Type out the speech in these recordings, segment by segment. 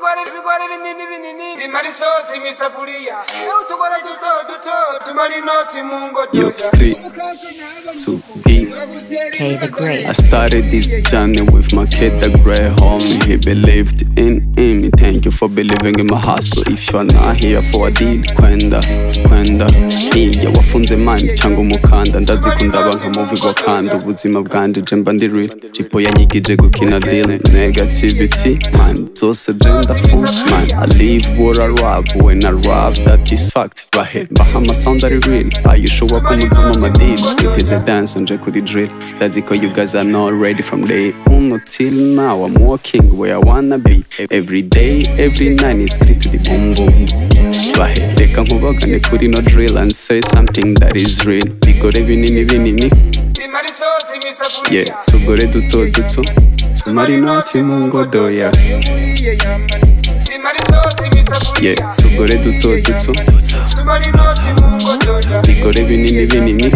Bigore binini bimara isosi misafuriya utugore duto tumara inoti mu ngoto. K the Great. I started this journey with my kid, the great homie. He believed in me. Thank you for believing in my hustle. If you're not here for a deal, kwenda iya wafunze mind cyangwa umukanda ndazikunda banka movie wakanda ubuzima bwanje je mba ndi real jipo yanyigije gukina deal negativity man zose gender full man I live what I rap when I rap that is fact right bahama sound are real I show up umuzuma madid it is a dance nje kuri drill that's because you guys are not ready from day one till now I'm walking where I wanna be every day every night is scream to the boom boom right they come over and kuri no drill and say something that is real bigore binini yeah tugore duto tumara inoti mu ngodo ya yeah tugore duto tumara inoti mu ngodo ya bigore binini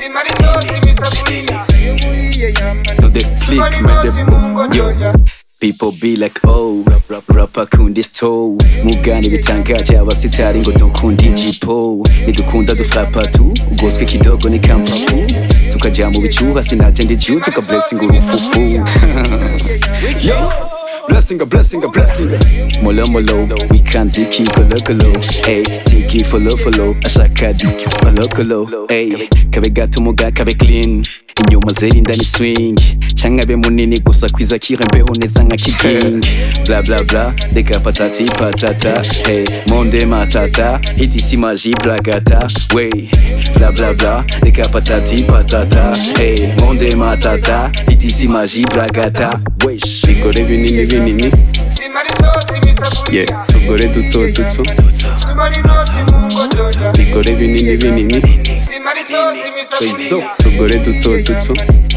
to the click made the yo. People be like, oh, rapper kundi stow Mugani bitangaje abasitari ngo dukundi jipo Nidukunda dufrapa tu, ugoswe kidogo ni kampapu Tukaja mu bicuha sinaje ndi juu tuka blessing urufufu Yo! Blessing a blessing. Molo, we can't ziki kolo. Hey, tiki follow. Ashaka diki kolo. Hey, kabe gato muga kabe clean. Inyuma zeri ndani swing. Changa be munini gusa kwiza kirembeho neza nka kiking. Bla, deka patata. Hey, monde matata. Hiti si magie blagata. Wey, bla, deka patata. Hey, monde matata. Hiti si magie blagata. Wey, bigore binini yeah tugore duto bigore binini tugore duto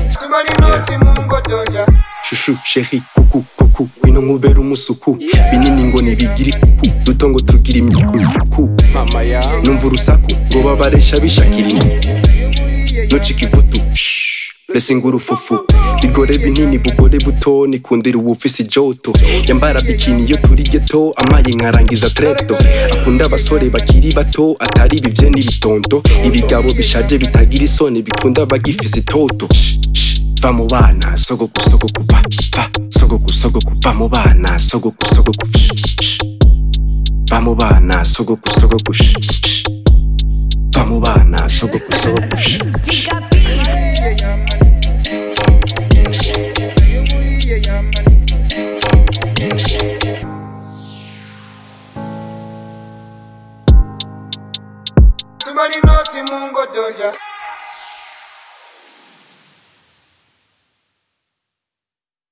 shushu sheri kuku wino mubera umusuku binini ngo nibigiri duto ngo tugira imikuku numva urusaku ngo babaresha bishakira no chikivutu blessing urufufu bigore binini bugore buto nikundira ubufisi joto yambara bikini yo turi geto amaye nkarangiza treto akunda abasore bakiri bato atari bivye n'ibitonto ibigabo bishaje bitagira isoni bikunda bagifisi toto va mu bana sogoku va sogoku va mu bana sogoku va mu bana sogoku va mu bana sogoku Tumari noti mu ngodo ya